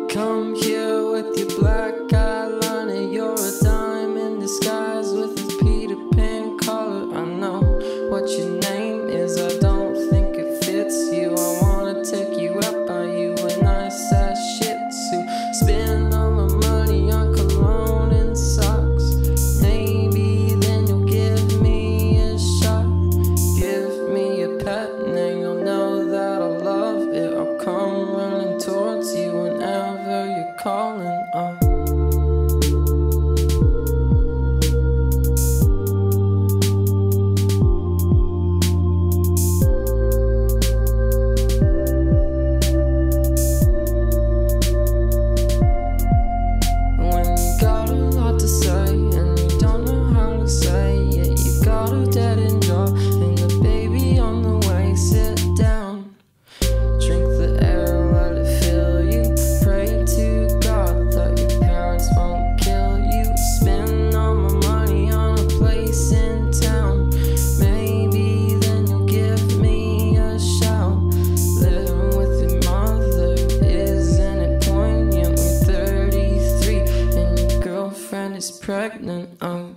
Come here with your black eyeliner. You're a dime in disguise with a Peter Pan collar. I know what your name is, I don't think it fits you. I wanna take you out, buy you a nice ass Shih Tzu. Spend all my money on cologne and socks. Maybe then you'll give me a shot. Give me a pet and then you'll know that I love it. I'll come running towards you whenever you're calling. Pregnant,